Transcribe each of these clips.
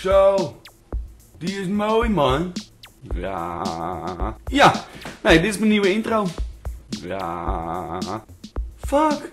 Zo, die is mooi, man. Ja. Ja, nee, dit is mijn nieuwe intro. Ja. Fuck.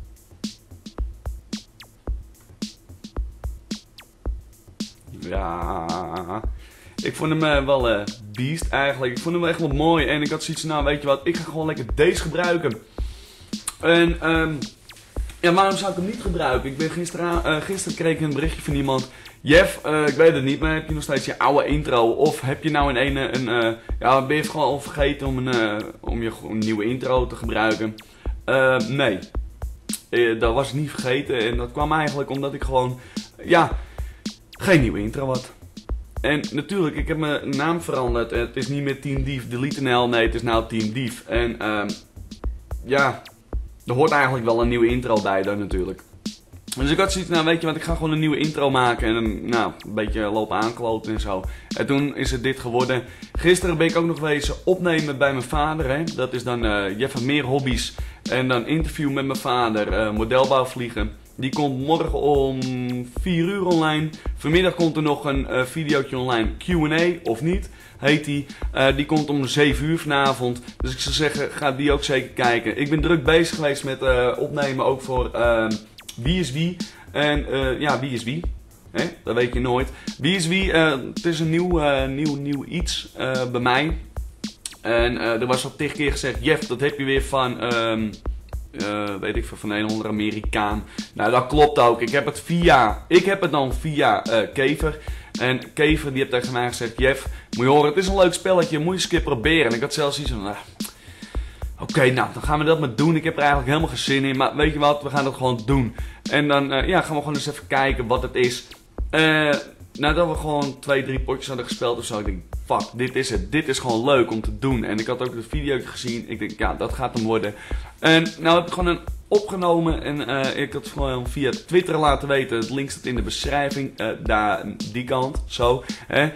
Ja. Ik vond hem wel beast eigenlijk. Ik vond hem echt wel mooi. En ik had zoiets van, nou weet je wat, ik ga gewoon lekker deze gebruiken. En ja, waarom zou ik hem niet gebruiken? Ik ben gisteren kreeg ik een berichtje van iemand. Jeff, ik weet het niet, maar heb je nog steeds je oude intro? Of heb je nou ja, ben je gewoon al vergeten om je nieuwe intro te gebruiken? Nee. Dat was ik niet vergeten. En dat kwam eigenlijk omdat ik gewoon, ja, geen nieuwe intro had. En natuurlijk, ik heb mijn naam veranderd. Het is niet meer Team Dief Delete NL, nee, het is nou Team Dief. En ja, er hoort eigenlijk wel een nieuwe intro bij dan natuurlijk. Dus ik had zoiets, nou weet je wat, ik ga gewoon een nieuwe intro maken en nou, een beetje lopen aankloten en zo. En toen is het dit geworden. Gisteren ben ik ook nog wezen opnemen bij mijn vader, hè. Dat is dan, je hebt meer hobby's. En dan interview met mijn vader, modelbouw vliegen. Die komt morgen om 4 uur online. Vanmiddag komt er nog een videootje online, Q&A of niet, heet die. Die komt om 7 uur vanavond. Dus ik zou zeggen, ga die ook zeker kijken. Ik ben druk bezig geweest met opnemen ook voor Wie is Wie. En ja, Wie is Wie? Hè? Dat weet je nooit. Wie is Wie? Het is een nieuw iets bij mij. En er was al 10 keer gezegd, Jeff, dat heb je weer van... weet ik veel, van een of andere Amerikaan. Nou, dat klopt ook. Ik heb het dan via Kever. En Kever die heeft tegen mij gezegd, Jeff, moet je horen, het is een leuk spelletje, moet je eens een keer proberen. En ik had zelfs iets van, oké, nou, dan gaan we dat maar doen. Ik heb er eigenlijk helemaal geen zin in, maar weet je wat, we gaan dat gewoon doen. En dan ja, gaan we gewoon eens even kijken wat het is. Nadat we gewoon 2, 3 potjes hadden gespeeld of zo, ik denk, fuck, dit is het. Dit is gewoon leuk om te doen. En ik had ook het video gezien. Ik denk, ja, dat gaat hem worden. En nou heb ik gewoon een opgenomen. En ik had het gewoon via Twitter laten weten. Het link staat in de beschrijving. Daar, die kant. Zo. Hè.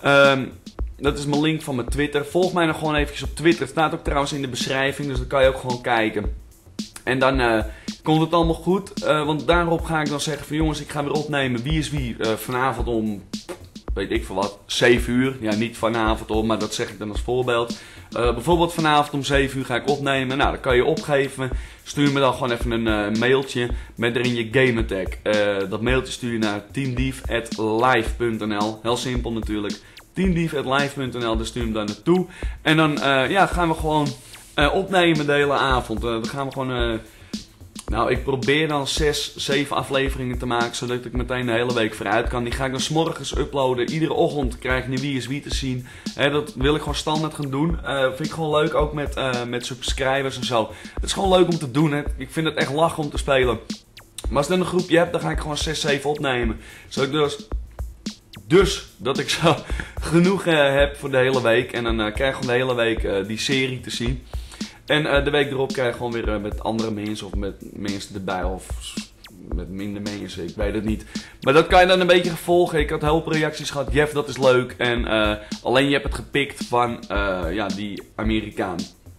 Dat is mijn link van mijn Twitter. Volg mij nog gewoon eventjes op Twitter. Het staat ook trouwens in de beschrijving. Dus dan kan je ook gewoon kijken. En dan komt het allemaal goed. Want daarop ga ik dan zeggen van jongens, ik ga weer opnemen. Wie is Wie? Vanavond om... weet ik veel wat, 7 uur. Ja, niet vanavond om, maar dat zeg ik dan als voorbeeld. Bijvoorbeeld vanavond om 7 uur ga ik opnemen. Nou, dat kan je opgeven. Stuur me dan gewoon even een mailtje met erin je gamertag. Dat mailtje stuur je naar teamdief@live.nl. Heel simpel natuurlijk. teamdief@live.nl, daar stuur je hem dan naartoe. En dan ja, gaan we gewoon opnemen de hele avond. Dan gaan we gewoon... nou, ik probeer dan 6, 7 afleveringen te maken, zodat ik meteen de hele week vooruit kan. Die ga ik dan 's morgens uploaden. Iedere ochtend krijg je Wie is Wie te zien. Dat wil ik gewoon standaard gaan doen. Vind ik gewoon leuk, ook met subscribers en zo. Het is gewoon leuk om te doen. Hè. Ik vind het echt lachen om te spelen. Maar als je dan een groepje hebt, dan ga ik gewoon 6, 7 opnemen. Zodat ik dus dat ik zo genoeg heb voor de hele week. En dan krijg ik gewoon de hele week die serie te zien. En de week erop krijg je gewoon weer met andere mensen of met mensen erbij of met minder mensen, ik weet het niet. Maar dat kan je dan een beetje volgen. Ik had heel veel reacties gehad, Jeff dat is leuk. En alleen je hebt het gepikt van ja, die Amerikaan.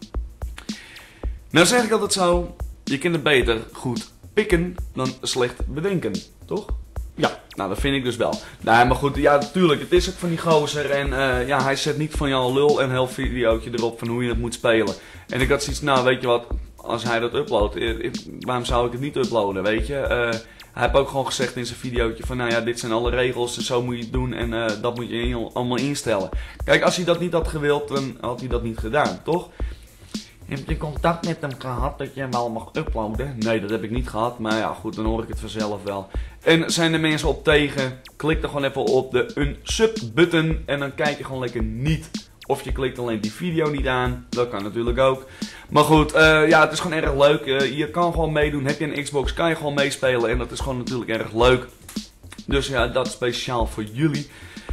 Nou zeg ik altijd zo, je kunt het beter goed pikken dan slecht bedenken, toch? Ja, nou dat vind ik dus wel. Nee, maar goed, ja natuurlijk, het is ook van die gozer en ja, hij zet niet van jou lul en een heel videootje erop van hoe je het moet spelen. En ik had zoiets, nou weet je wat, als hij dat uploadt, waarom zou ik het niet uploaden, weet je? Hij heeft ook gewoon gezegd in zijn videootje van, nou ja, dit zijn alle regels en zo moet je het doen en dat moet je allemaal instellen. Kijk, als hij dat niet had gewild, dan had hij dat niet gedaan, toch? Heb je contact met hem gehad dat je hem wel mag uploaden? Nee, dat heb ik niet gehad, maar ja goed, dan hoor ik het vanzelf wel. En zijn er mensen op tegen, klik er gewoon even op de unsub button en dan kijk je gewoon lekker niet. Of je klikt alleen die video niet aan, dat kan natuurlijk ook. Maar goed, ja, het is gewoon erg leuk. Je kan gewoon meedoen, heb je een Xbox, kan je gewoon meespelen en dat is gewoon natuurlijk erg leuk. Dus ja, dat is speciaal voor jullie.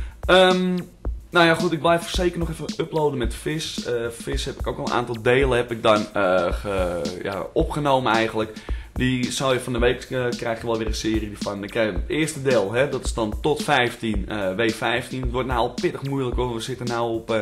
Nou ja goed, ik blijf zeker nog even uploaden met Vis. Vis heb ik ook al een aantal delen heb ik dan ja, opgenomen eigenlijk. Die zou je van de week krijg je wel weer een serie van. Dan krijg je het eerste deel, hè, dat is dan tot 15, W15. Het wordt nou al pittig moeilijk hoor. We zitten nou op,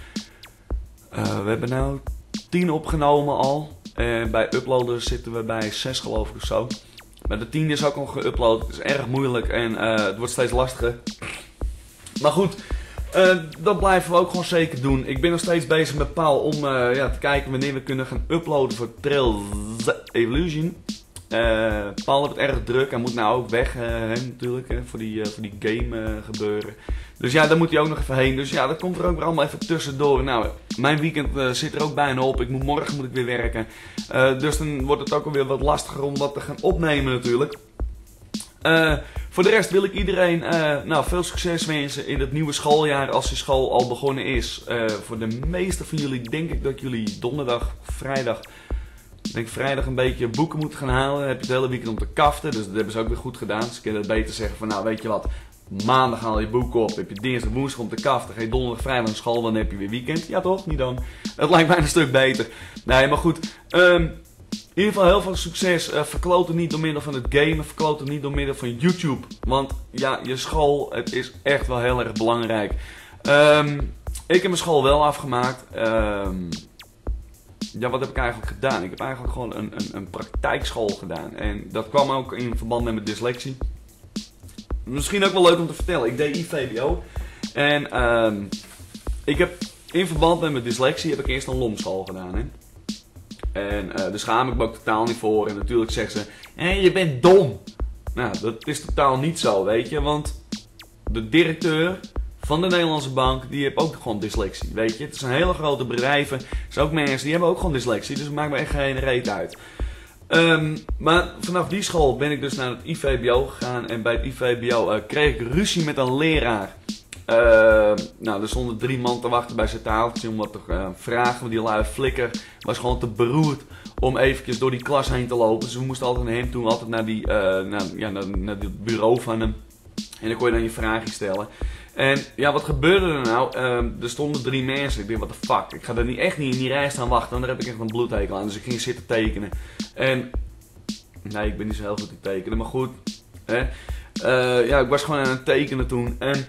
we hebben nou 10 opgenomen al. Bij uploaden zitten we bij 6 geloof ik of zo. Maar de 10 is ook al geüpload. Het is erg moeilijk en het wordt steeds lastiger. Maar goed, dat blijven we ook gewoon zeker doen. Ik ben nog steeds bezig met Paul om te kijken wanneer we kunnen gaan uploaden voor Trails Evolution. Paul heeft het erg druk, hij moet nou ook weg natuurlijk, voor die game gebeuren. Dus ja, daar moet hij ook nog even heen. Dus ja, dat komt er ook weer allemaal even tussendoor. Nou, mijn weekend zit er ook bijna op. Morgen moet ik weer werken. Dus dan wordt het ook alweer wat lastiger om wat te gaan opnemen natuurlijk. Voor de rest wil ik iedereen veel succes wensen in het nieuwe schooljaar als de school al begonnen is. Voor de meeste van jullie denk ik dat jullie donderdag, vrijdag een beetje boeken moeten gaan halen. Dan heb je het hele weekend om te kaften, dus dat hebben ze ook weer goed gedaan. Dus ik kan het beter zeggen van nou weet je wat, maandag haal je boeken op, heb je dinsdag, woensdag om te kaften, ga je donderdag, vrijdag naar school, dan heb je weer weekend. Ja toch? Niet dan? Het lijkt mij een stuk beter. Nee, maar goed. In ieder geval heel veel succes. Verkloot het niet door middel van het gamen. Verkloot het niet door middel van YouTube. Want ja, je school, het is echt wel heel erg belangrijk. Ik heb mijn school wel afgemaakt. Ja, wat heb ik eigenlijk gedaan? Ik heb eigenlijk gewoon een praktijkschool gedaan. En dat kwam ook in verband met mijn dyslexie. Misschien ook wel leuk om te vertellen. Ik deed IVBO. En ik heb in verband met mijn dyslexie heb ik eerst een LOM-school gedaan. Hè? En daar schaam ik me ook totaal niet voor. En natuurlijk zeggen ze, je bent dom. Nou, dat is totaal niet zo, weet je. Want de directeur van de Nederlandse bank, die heeft ook gewoon dyslexie, weet je. Het zijn hele grote bedrijven. Er zijn ook mensen die hebben ook gewoon dyslexie. Dus het maakt me echt geen reet uit. Maar vanaf die school ben ik dus naar het IVBO gegaan. En bij het IVBO kreeg ik ruzie met een leraar. Er stonden 3 man te wachten bij zijn tafeltje om wat te vragen. Maar die lui flikker was gewoon te beroerd om eventjes door die klas heen te lopen. Dus we moesten altijd naar hem toe, altijd naar het bureau van hem. En dan kon je dan je vraagje stellen. En ja, wat gebeurde er nou? Er stonden 3 mensen. Ik dacht, what the fuck? Ik ga er echt niet in die rij staan wachten, want daar heb ik echt een bloedhekel aan. Dus ik ging zitten tekenen. En nee, ik ben niet zo heel goed in tekenen, maar goed. Hè? Ik was gewoon aan het tekenen toen. En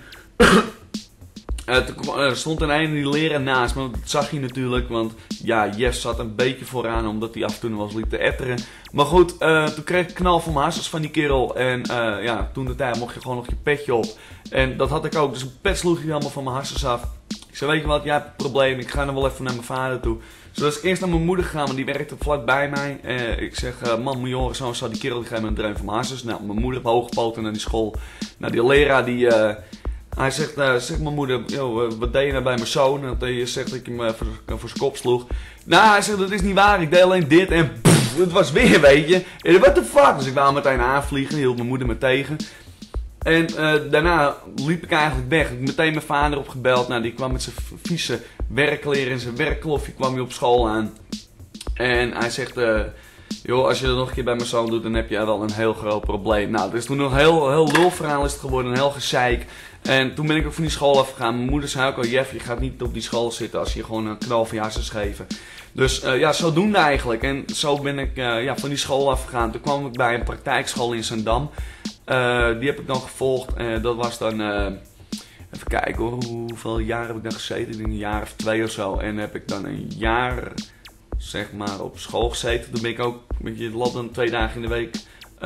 er stond een ene die leraar naast me, dat zag je natuurlijk, want ja, Jeff zat een beetje vooraan omdat hij af en toe was liep te etteren. Maar goed, toen kreeg ik knal van mijn hassers van die kerel en toen de tijd mocht je gewoon nog je petje op. En dat had ik ook, dus een pet sloeg hij allemaal van mijn hassers af. Ik zei, weet je wat, jij hebt een probleem, ik ga dan wel even naar mijn vader toe. Dus was ik eerst naar mijn moeder gegaan, want die werkte vlak bij mij. Ik zeg, man, moet je horen, zo die kerel die geeft me een dreun van mijn hassers. Nou, mijn moeder heeft hooggepoten naar die school. Nou, die leraar die... Hij zegt mijn moeder, wat deed je nou bij mijn zoon? En hij zegt dat ik hem voor zijn kop sloeg. Nou, hij zegt, dat is niet waar, ik deed alleen dit en het was weer, weet je. En what the fuck? Dus ik wou meteen aanvliegen, hield mijn moeder me tegen. En daarna liep ik eigenlijk weg. Ik heb meteen mijn vader opgebeld. Nou, die kwam met zijn vieze werkkleren en zijn werkkloffie kwam hij op school aan. En hij zegt, als je dat nog een keer bij mijn zoon doet, dan heb je wel een heel groot probleem. Nou, het is toen een heel lulverhaal is het geworden, een heel gezeik. En toen ben ik ook van die school afgegaan. Mijn moeder zei ook al, Jeff, je gaat niet op die school zitten als je gewoon een knal van je hassers geven. Dus zodoende eigenlijk. En zo ben ik van die school afgegaan. Toen kwam ik bij een praktijkschool in Zandam. Die heb ik dan gevolgd. Dat was dan, even kijken hoor, hoeveel jaar heb ik dan gezeten? Ik denk een jaar of 2 of zo. En heb ik dan een jaar, zeg maar, op school gezeten. Toen ben ik ook, je loopt dan 2 dagen in de week.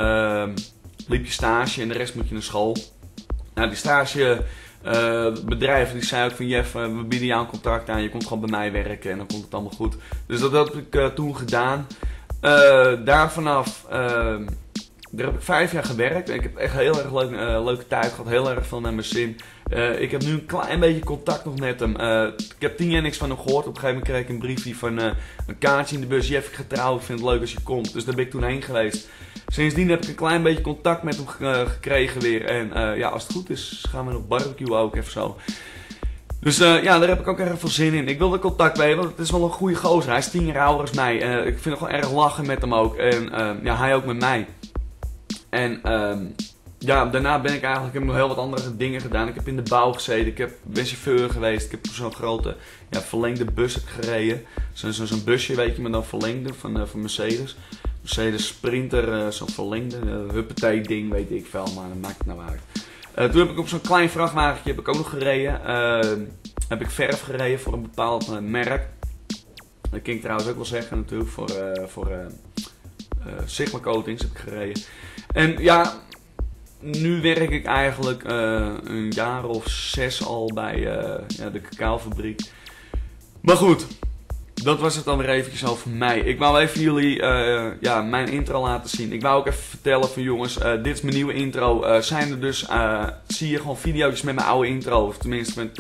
Liep je stage en de rest moet je naar school. Nou, die stagebedrijven die zei ook van Jeff, we bieden jou een contract aan, je komt gewoon bij mij werken en dan komt het allemaal goed. Dus dat heb ik toen gedaan. Daar vanaf, daar heb ik 5 jaar gewerkt en ik heb echt heel erg leuke tijd gehad, heel erg veel naar mijn zin. Ik heb nu een klein beetje contact nog met hem. Ik heb 10 jaar niks van hem gehoord. Op een gegeven moment kreeg ik een briefje van een kaartje in de bus. Jeff, ik ga trouwen, ik vind het leuk als je komt. Dus daar ben ik toen heen geweest. Sindsdien heb ik een klein beetje contact met hem gekregen weer. En als het goed is, gaan we nog barbecue ook even zo. Dus daar heb ik ook erg veel zin in. Ik wilde contact mee, want het is wel een goede gozer. Hij is 10 jaar ouder als mij. Ik vind het gewoon erg lachen met hem ook. En hij ook met mij. En daarna heb ik nog heel wat andere dingen gedaan. Ik heb in de bouw gezeten, ben chauffeur geweest. Ik heb zo'n grote verlengde bus gereden. Zo'n busje, weet je, maar dan verlengde van Mercedes. Mercedes Sprinter, zo'n verlengde, huppatee ding, weet ik veel, maar dat maakt het nou uit. Toen heb ik op zo'n klein vrachtwagentje heb ik ook nog gereden. Heb ik verf gereden voor een bepaald merk. Dat kan ik trouwens ook wel zeggen natuurlijk, voor Sigma Coatings heb ik gereden. En nu werk ik eigenlijk een jaar of 6 al bij de cacaofabriek. Maar goed, dat was het dan weer eventjes over mij. Ik wou even jullie mijn intro laten zien. Ik wou ook even vertellen van jongens, dit is mijn nieuwe intro. Zijn er dus, zie je gewoon video's met mijn oude intro. Of tenminste met...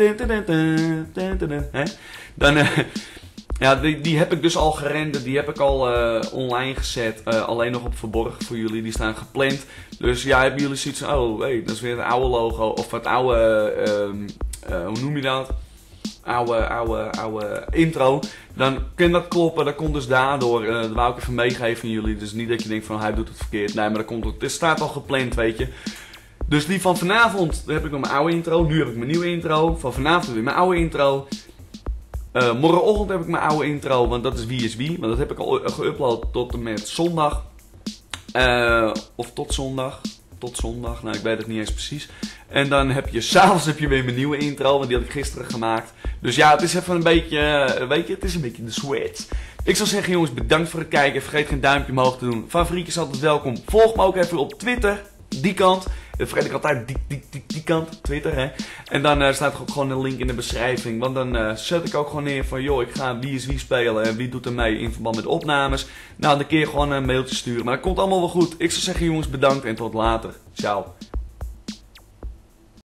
Dan... Ja, die heb ik dus al gerenderd, die heb ik al online gezet, alleen nog op verborgen voor jullie, die staan gepland. Dus ja, hebben jullie zoiets van, oh hey, dat is weer het oude logo, of het oude, hoe noem je dat? Oude intro. Dan kan dat kloppen, dat komt dus daardoor, dat wou ik even meegeven aan jullie. Dus niet dat je denkt van, hij doet het verkeerd, nee, maar dat komt ook, het staat al gepland, weet je. Dus die van vanavond, heb ik nog mijn oude intro, nu heb ik mijn nieuwe intro, van vanavond weer mijn oude intro. Morgenochtend heb ik mijn oude intro, want dat is Wie is Wie. Want dat heb ik al geüpload tot en met zondag. Of tot zondag. Tot zondag, nou ik weet het niet eens precies. En dan heb je, s'avonds heb je weer mijn nieuwe intro, want die had ik gisteren gemaakt. Dus ja, het is even een beetje, weet je, het is een beetje de sweat. Ik zou zeggen jongens, bedankt voor het kijken. Vergeet geen duimpje omhoog te doen. Favoriet is altijd welkom. Volg me ook even op Twitter, die kant. Dat vergeet ik altijd, die kant, Twitter hè. En dan staat er ook gewoon een link in de beschrijving. Want dan zet ik ook gewoon neer van, joh, ik ga Wie is Wie spelen en wie doet er mee in verband met opnames. Nou, dan kun je gewoon een mailtje sturen. Maar dat komt allemaal wel goed. Ik zou zeggen jongens, bedankt en tot later. Ciao.